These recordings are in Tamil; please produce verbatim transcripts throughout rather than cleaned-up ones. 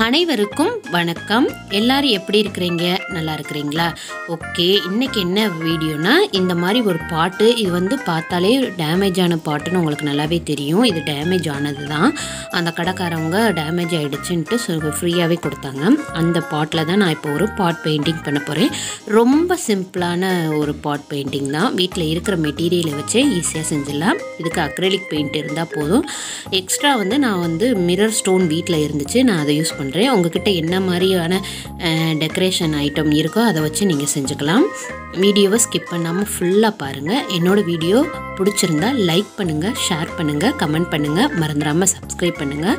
அனைவருக்கும் வணக்கம். எல்லாரும் எப்படி இருக்கிறீங்க? நல்லா இருக்கிறீங்களா? ஓகே, இன்றைக்கி என்ன வீடியோனா, இந்த மாதிரி ஒரு பாட்டு. இது வந்து பார்த்தாலே டேமேஜ் ஆன பாட்டுன்னு உங்களுக்கு நல்லாவே தெரியும். இது டேமேஜ் ஆனது தான். அந்த கடைக்காரவங்க டேமேஜ் ஆகிடுச்சுன்ட்டு ஃப்ரீயாகவே கொடுத்தாங்க. அந்த பாட்டில் தான் நான் இப்போ ஒரு பாட் பெயிண்டிங் பண்ண போகிறேன். ரொம்ப சிம்பிளான ஒரு பாட் பெயிண்டிங் தான். வீட்டில் இருக்கிற மெட்டீரியலை வச்சே ஈஸியாக செஞ்சிடலாம். இதுக்கு அக்ரிலிக் பெயிண்ட் இருந்தால் போதும். எக்ஸ்ட்ரா வந்து நான் வந்து மிரர் ஸ்டோன் வீட்டில் இருந்துச்சு, நான் அதை யூஸ் பண்ணுறேன். உங்ககிட்ட என்ன மாதிரியான டெக்கரேஷன் ஐட்டம் இருக்கோ அதை வச்சு நீங்கள் செஞ்சுக்கலாம். வீடியோவை ஸ்கிப் பண்ணாமல் ஃபுல்லாக பாருங்கள். என்னோடய வீடியோ பிடிச்சிருந்தா லைக் பண்ணுங்கள், ஷேர் பண்ணுங்கள், கமெண்ட் பண்ணுங்கள், மறந்துடாமல் சப்ஸ்கிரைப் பண்ணுங்கள்.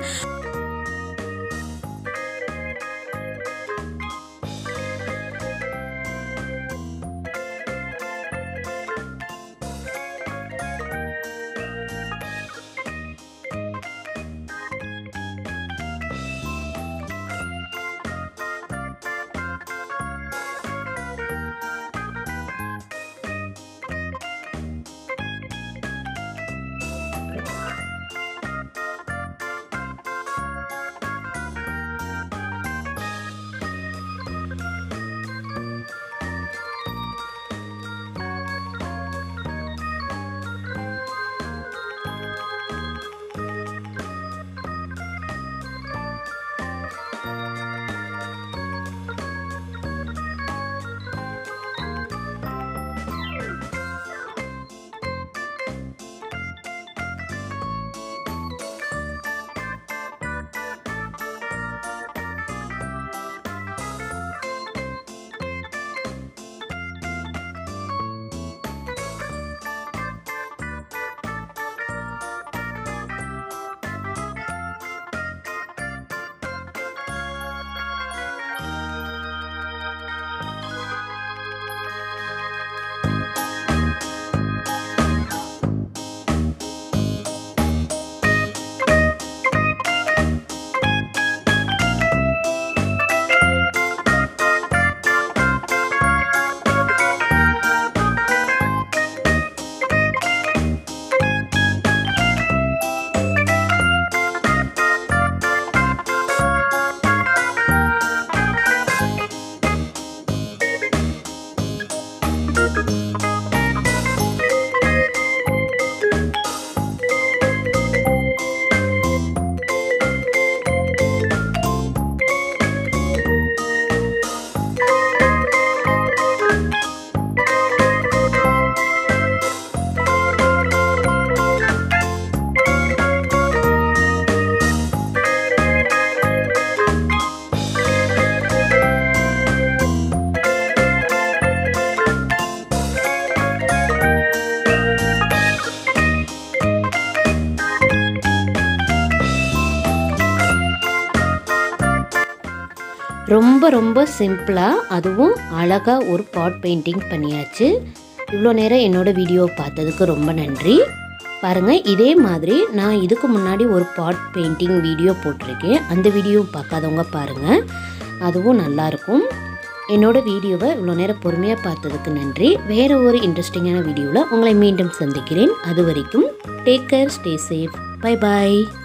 ரொம்ப ரொம்ப சிம்பிளாக, அதுவும் அழகாக ஒரு பாட் பெயிண்டிங் பண்ணியாச்சு. இவ்வளோ நேரம் என்னோடய வீடியோ பார்த்ததுக்கு ரொம்ப நன்றி. பாருங்கள், இதே மாதிரி நான் இதுக்கு முன்னாடி ஒரு பாட் பெயிண்டிங் வீடியோ போட்டிருக்கேன். அந்த வீடியோ பார்க்காதவங்க பாருங்கள், அதுவும் நல்லாயிருக்கும். என்னோடய வீடியோவை இவ்வளோ நேரம் பொறுமையாக பார்த்ததுக்கு நன்றி. வேறு ஒரு இன்ட்ரெஸ்டிங்கான வீடியோவில் உங்களை மீண்டும் சந்திக்கிறேன். அது வரைக்கும் take care, stay safe, bye பாய்.